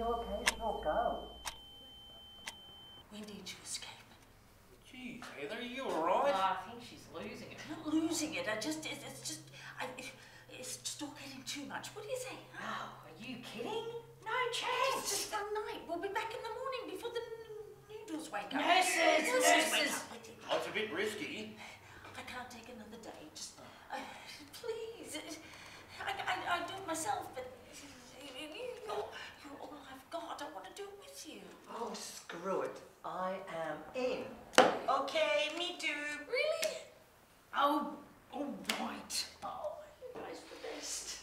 okay? Oh, go. We need to escape. Geez, Heather, are you alright? I think she's losing it. Not losing it. It's just all getting too much. What do you say? Oh, are you kidding? No chance. It's just some night. We'll be back in the morning before the noodles wake up. Nurses. Wake up. Oh, it's a bit risky. I can't take another day. Just, please. I do it myself, but you're all I've got. I want to do it with you. Oh, screw it. I am in. Okay, me too. Really? Oh, all right. Oh, you guys are the best.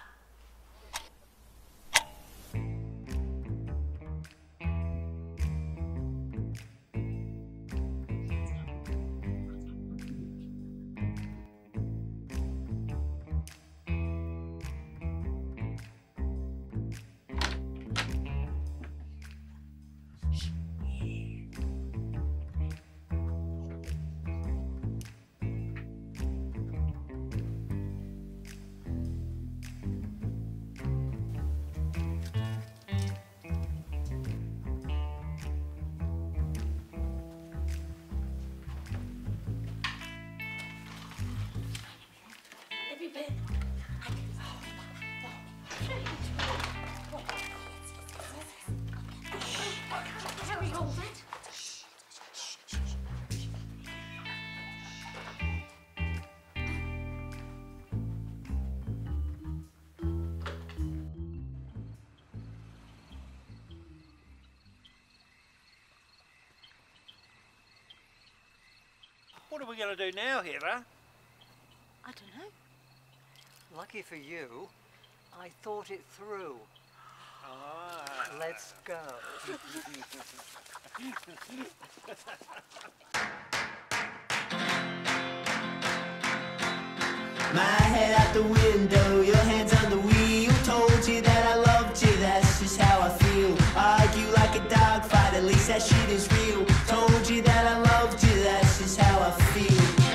What are we going to do now, Heather? I don't know. Lucky for you, I thought it through. Ah. Let's go. My head out the window, your hands on the wheel. Told you that I loved you, that's just how I feel. Argue like a dog fight, at least that shit is real. Told you that I loved you, that's just how I feel.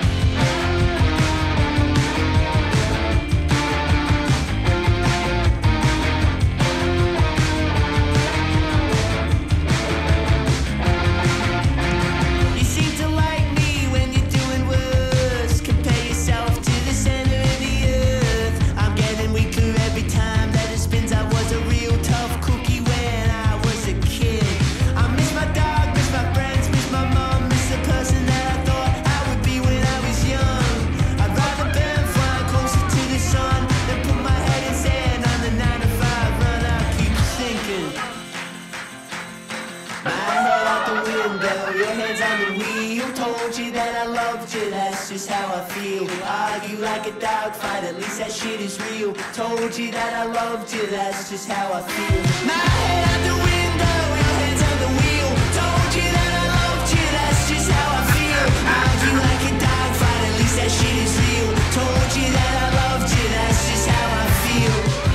Just how I feel. Argue like a dog fight, at least that shit is real. Told you that I loved you, that's just how I feel. My head out the window, your hands on the wheel. Told you that I loved you, that's just how I feel. Argue like a dog fight, at least that shit is real. Told you that I loved you, that's just how I feel.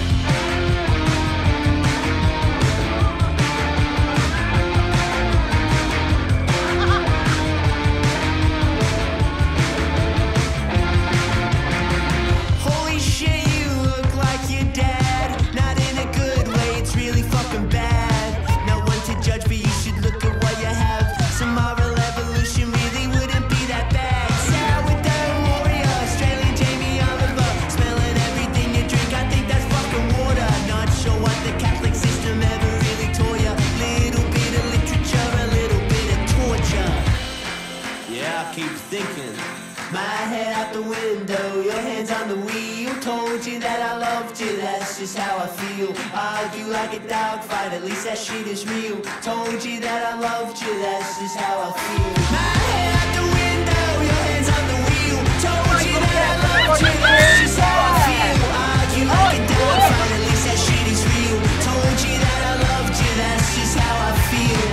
Just how I feel. Argue like a dog fight, at least that shit is real. Told you that I loved you, that's just how I feel. My head out the window, your hands on the wheel. Told you that I loved you, that's just how I feel. Argue like a dog fight, at least that shit is real. Told you that I loved you, that's just how I feel.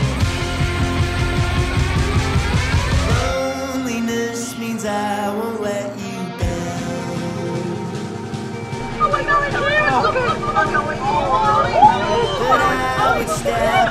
Loneliness means I won't let you down. Oh my God, it's weird. But I would stay.